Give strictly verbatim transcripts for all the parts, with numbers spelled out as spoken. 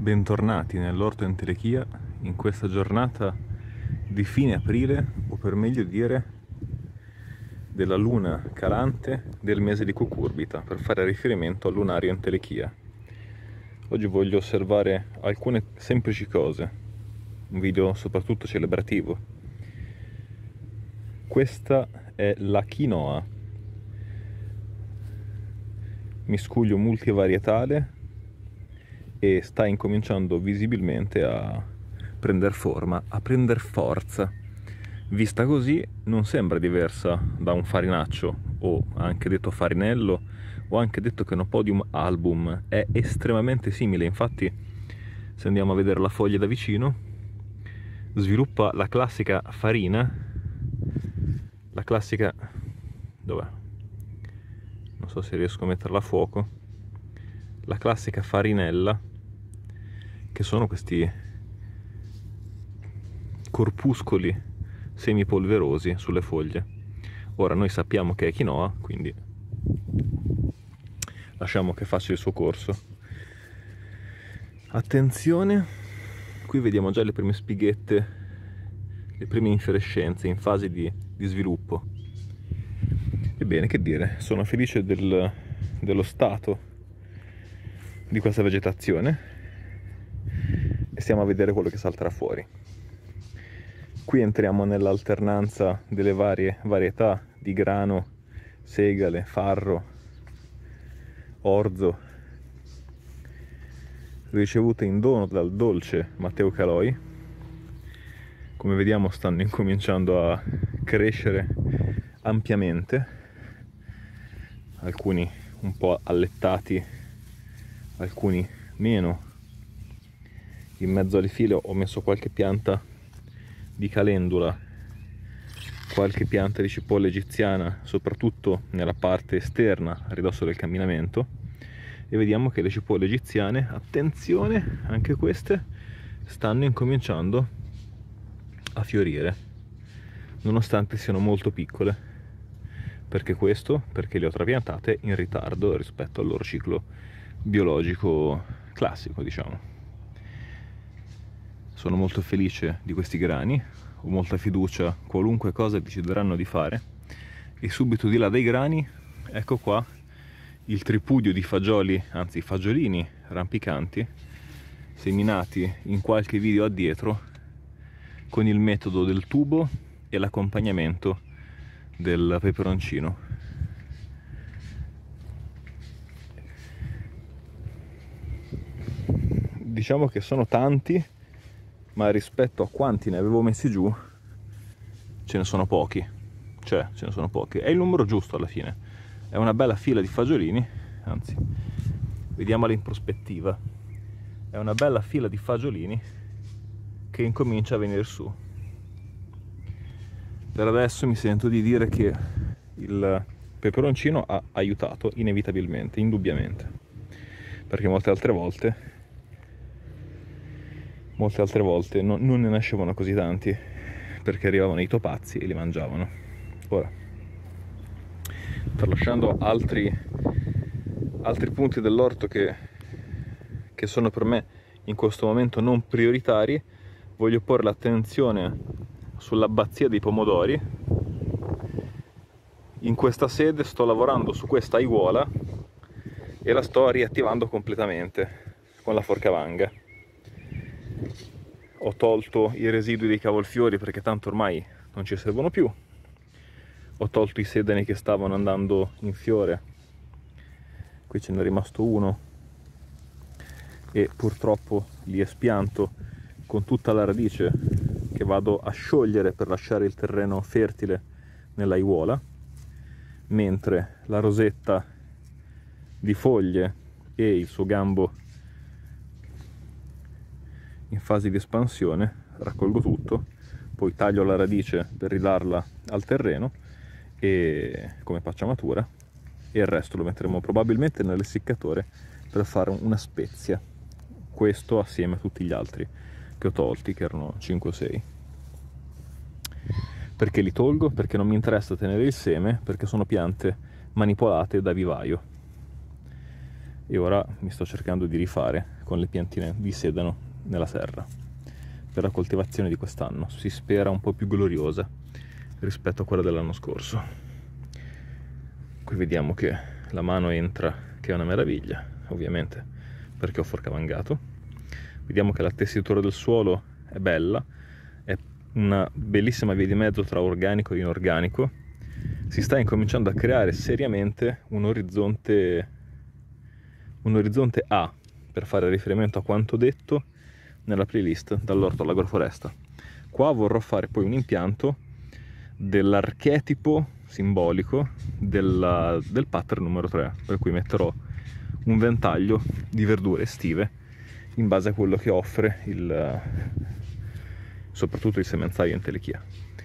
Bentornati nell'orto Entelechia in questa giornata di fine aprile, o per meglio dire della luna calante del mese di Cucurbita, per fare riferimento al lunario Entelechia. Oggi voglio osservare alcune semplici cose, un video soprattutto celebrativo. Questa è la quinoa, miscuglio multivarietale, e sta incominciando visibilmente a prendere forma, a prendere forza. Vista così non sembra diversa da un farinaccio, o anche detto farinello, o anche detto che un podium album. È estremamente simile, infatti se andiamo a vedere la foglia da vicino sviluppa la classica farina, la classica... dov'è? Non so se riesco a metterla a fuoco. La classica farinella, che sono questi corpuscoli semipolverosi sulle foglie. Ora noi sappiamo che è quinoa, quindi lasciamo che faccia il suo corso. Attenzione, qui vediamo già le prime spighette, le prime infiorescenze in fase di, di sviluppo. Ebbene, che dire, sono felice del, dello stato di questa vegetazione e stiamo a vedere quello che salterà fuori. Qui entriamo nell'alternanza delle varie varietà di grano, segale, farro, orzo, ricevute in dono dal dolce Matteo Caloi. Come vediamo stanno incominciando a crescere ampiamente, alcuni un po' allettati, alcuni meno. In mezzo alle file ho messo qualche pianta di calendula, qualche pianta di cipolla egiziana, soprattutto nella parte esterna a ridosso del camminamento, e vediamo che le cipolle egiziane, attenzione, anche queste stanno incominciando a fiorire, nonostante siano molto piccole. Perché questo? Perché le ho trapiantate in ritardo rispetto al loro ciclo biologico classico, diciamo. Sono molto felice di questi grani, ho molta fiducia qualunque cosa decideranno di fare, e subito di là dai grani ecco qua il tripudio di fagioli, anzi fagiolini rampicanti, seminati in qualche video addietro con il metodo del tubo e l'accompagnamento del peperoncino. Diciamo che sono tanti, ma rispetto a quanti ne avevo messi giù ce ne sono pochi, cioè ce ne sono pochi, è il numero giusto alla fine, è una bella fila di fagiolini, anzi vediamola in prospettiva, è una bella fila di fagiolini che incomincia a venire su. Per adesso mi sento di dire che il peperoncino ha aiutato inevitabilmente, indubbiamente, perché molte altre volte Molte altre volte no, non ne nascevano così tanti, perché arrivavano i topazzi e li mangiavano. Ora, tralasciando altri, altri punti dell'orto che, che sono per me in questo momento non prioritari, voglio porre l'attenzione sull'abbazia dei pomodori. In questa sede sto lavorando su questa aiuola e la sto riattivando completamente con la forcavanga. Ho tolto i residui dei cavolfiori perché tanto ormai non ci servono più. Ho tolto i sedani che stavano andando in fiore. Qui ce n'è rimasto uno e purtroppo li espianto con tutta la radice che vado a sciogliere per lasciare il terreno fertile nell'aiuola, mentre la rosetta di foglie e il suo gambo in fase di espansione raccolgo tutto, poi taglio la radice per ridarla al terreno e come pacciamatura, e il resto lo metteremo probabilmente nell'essiccatore per fare una spezia, questo assieme a tutti gli altri che ho tolti, che erano cinque o sei. Perché li tolgo? Perché non mi interessa tenere il seme, perché sono piante manipolate da vivaio e ora mi sto cercando di rifare con le piantine di sedano nella serra per la coltivazione di quest'anno. Si spera un po' più gloriosa rispetto a quella dell'anno scorso. Qui vediamo che la mano entra, che è una meraviglia, ovviamente, perché ho forcavangato. Vediamo che la tessitura del suolo è bella, è una bellissima via di mezzo tra organico e inorganico. Si sta incominciando a creare seriamente un orizzonte, un orizzonte A, per fare riferimento a quanto detto nella playlist dall'orto all'agroforesta. Qua vorrò fare poi un impianto dell'archetipo simbolico della, del pattern numero tre, per cui metterò un ventaglio di verdure estive in base a quello che offre il, soprattutto il semenzaio Entelechia.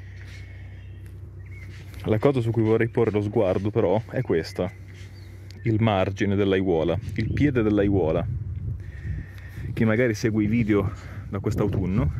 La cosa su cui vorrei porre lo sguardo però è questa: il margine dell'aiuola, il piede dell'aiuola. Chi magari segue i video da quest'autunno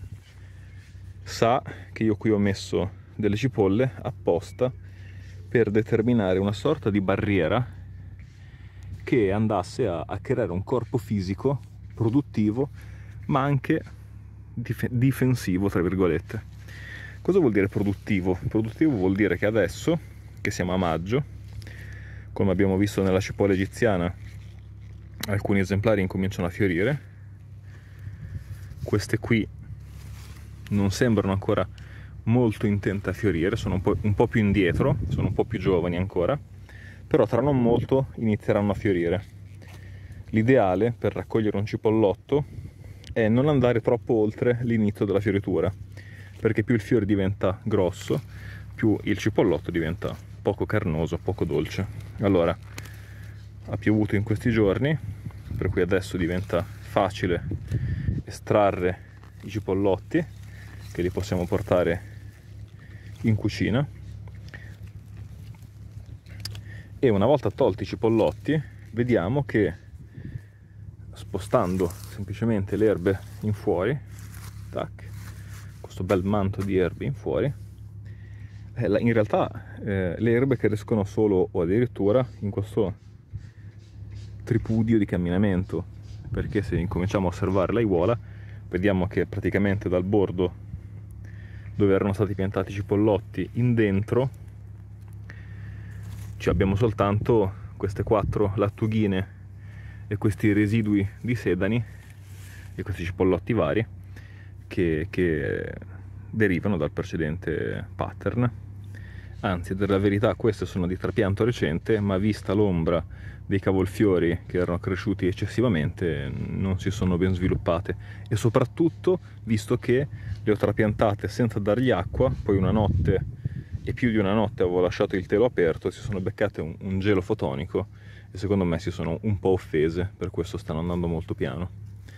sa che io qui ho messo delle cipolle apposta per determinare una sorta di barriera che andasse a, a creare un corpo fisico produttivo ma anche dif- difensivo, tra virgolette. Cosa vuol dire produttivo? Produttivo vuol dire che adesso, che siamo a maggio, come abbiamo visto nella cipolla egiziana, alcuni esemplari incominciano a fiorire. Queste qui non sembrano ancora molto intente a fiorire, sono un po', un po' più indietro, sono un po' più giovani ancora, però tra non molto inizieranno a fiorire. L'ideale per raccogliere un cipollotto è non andare troppo oltre l'inizio della fioritura, perché più il fiore diventa grosso, più il cipollotto diventa poco carnoso, poco dolce. Allora, ha piovuto in questi giorni, per cui adesso diventa facile estrarre i cipollotti, che li possiamo portare in cucina, e una volta tolti i cipollotti vediamo che spostando semplicemente le erbe in fuori, tac, questo bel manto di erbe in fuori, eh, in realtà eh, le erbe crescono solo o addirittura in questo tripudio di camminamento, perché se incominciamo a osservare l'aiuola vediamo che praticamente dal bordo dove erano stati piantati i cipollotti in dentro ci abbiamo soltanto queste quattro lattughine e questi residui di sedani e questi cipollotti vari che, che derivano dal precedente pattern. Anzi, per la verità queste sono di trapianto recente, ma vista l'ombra dei cavolfiori che erano cresciuti eccessivamente non si sono ben sviluppate, e soprattutto visto che le ho trapiantate senza dargli acqua, poi una notte e più di una notte avevo lasciato il telo aperto, si sono beccate un, un gelo fotonico e secondo me si sono un po' offese, per questo stanno andando molto piano.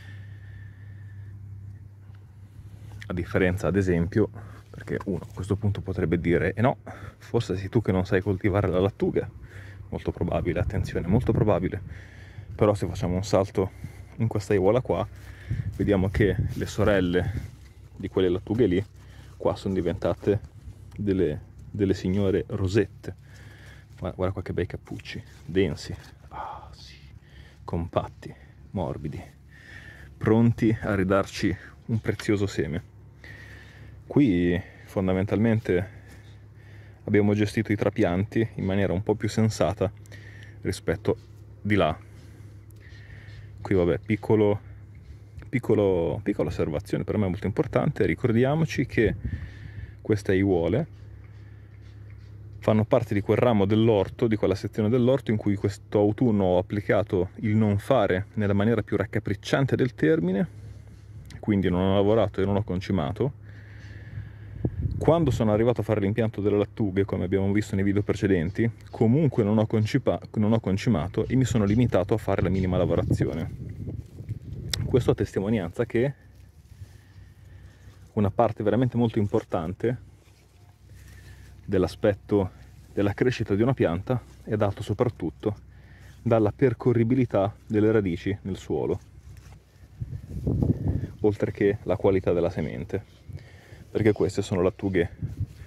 A differenza, ad esempio, perché uno a questo punto potrebbe dire eh no, forse sei tu che non sai coltivare la lattuga. Molto probabile, attenzione, molto probabile. Però se facciamo un salto in questa aiuola qua, vediamo che le sorelle di quelle lattughe lì qua sono diventate delle, delle signore rosette. Guarda, guarda qua che bei cappucci, densi, ah, sì, compatti, morbidi, pronti a ridarci un prezioso seme. Qui fondamentalmente abbiamo gestito i trapianti in maniera un po' più sensata rispetto di là. Qui vabbè, piccolo, piccolo, piccola osservazione per me molto importante: ricordiamoci che queste aiuole fanno parte di quel ramo dell'orto, di quella sezione dell'orto in cui questo autunno ho applicato il non fare nella maniera più raccapricciante del termine, quindi non ho lavorato e non ho concimato. Quando sono arrivato a fare l'impianto delle lattughe, come abbiamo visto nei video precedenti, comunque non ho, non ho concimato e mi sono limitato a fare la minima lavorazione. Questo a testimonianza che una parte veramente molto importante dell'aspetto della crescita di una pianta è dato soprattutto dalla percorribilità delle radici nel suolo, oltre che la qualità della semente. Perché queste sono lattughe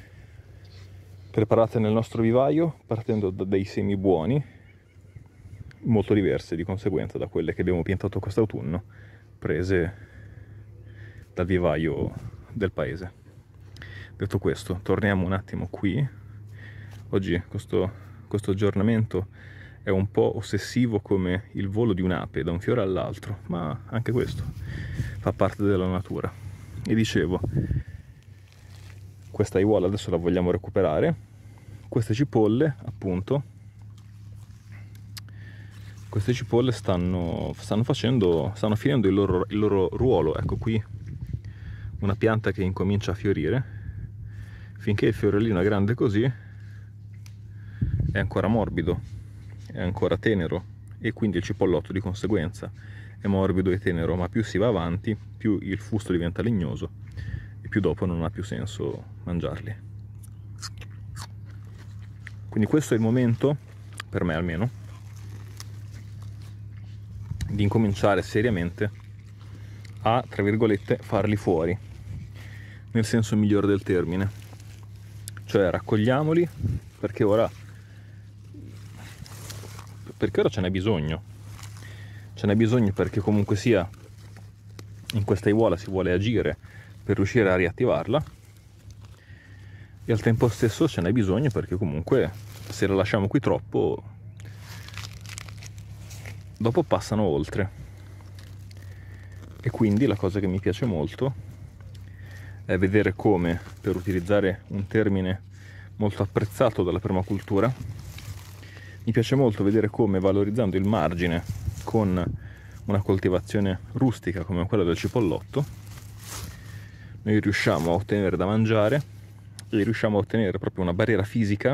preparate nel nostro vivaio partendo da dei semi buoni, molto diverse di conseguenza da quelle che abbiamo piantato quest'autunno, prese dal vivaio del paese. Detto questo, torniamo un attimo qui. Oggi questo, questo aggiornamento è un po' ossessivo come il volo di un'ape da un fiore all'altro, ma anche questo fa parte della natura. E dicevo, questa aiuola adesso la vogliamo recuperare. Queste cipolle, appunto, queste cipolle stanno, stanno facendo, stanno finendo il loro, il loro ruolo. Ecco qui una pianta che incomincia a fiorire. Finché il fiorellino è grande così è ancora morbido, è ancora tenero, e quindi il cipollotto di conseguenza è morbido e tenero, ma più si va avanti più il fusto diventa legnoso e più dopo non ha più senso mangiarli. Quindi questo è il momento, per me almeno, di incominciare seriamente a, tra virgolette, farli fuori, nel senso migliore del termine. Cioè raccogliamoli perché ora perché ora ce n'è bisogno. Ce n'è bisogno perché comunque sia in questa aiuola si vuole agire per riuscire a riattivarla, e al tempo stesso ce n'è bisogno perché comunque se la lasciamo qui troppo dopo passano oltre. E quindi la cosa che mi piace molto è vedere come, per utilizzare un termine molto apprezzato dalla permacultura, mi piace molto vedere come, valorizzando il margine con una coltivazione rustica come quella del cipollotto, noi riusciamo a ottenere da mangiare e riusciamo a ottenere proprio una barriera fisica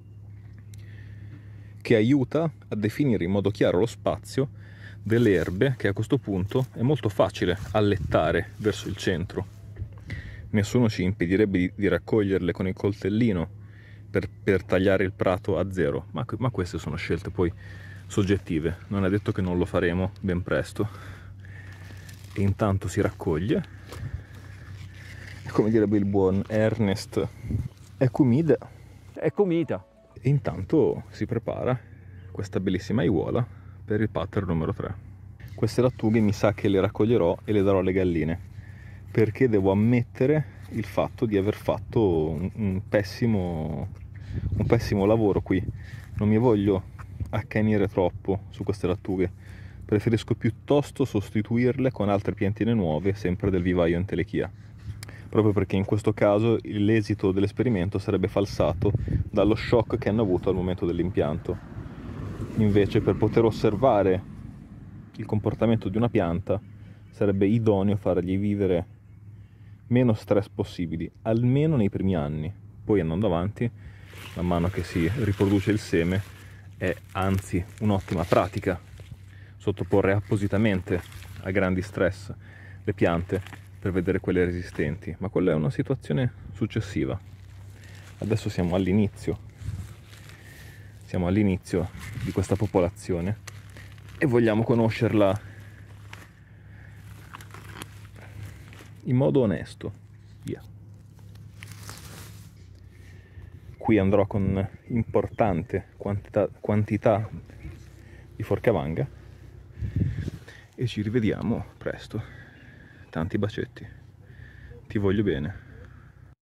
che aiuta a definire in modo chiaro lo spazio delle erbe che a questo punto è molto facile allettare verso il centro. Nessuno ci impedirebbe di, di raccoglierle con il coltellino per, per tagliare il prato a zero, ma, ma queste sono scelte poi soggettive, non è detto che non lo faremo ben presto. E intanto si raccoglie, e come direbbe il buon Ernest, è comida. È comida. E intanto si prepara questa bellissima aiuola per il pattern numero tre. Queste lattughe mi sa che le raccoglierò e le darò alle galline, perché devo ammettere il fatto di aver fatto un, un, pessimo, un pessimo lavoro qui. Non mi voglio accanire troppo su queste lattughe, preferisco piuttosto sostituirle con altre piantine nuove, sempre del vivaio Entelechia, proprio perché in questo caso l'esito dell'esperimento sarebbe falsato dallo shock che hanno avuto al momento dell'impianto. Invece, per poter osservare il comportamento di una pianta sarebbe idoneo fargli vivere meno stress possibili, almeno nei primi anni. Poi andando avanti, man mano che si riproduce il seme, è anzi un'ottima pratica sottoporre appositamente a grandi stress le piante per vedere quelle resistenti, ma quella è una situazione successiva. Adesso siamo all'inizio, siamo all'inizio di questa popolazione e vogliamo conoscerla in modo onesto. Via. Qui andrò con importante quantità, quantità di forcavanga e ci rivediamo presto. Tanti bacetti. Ti voglio bene.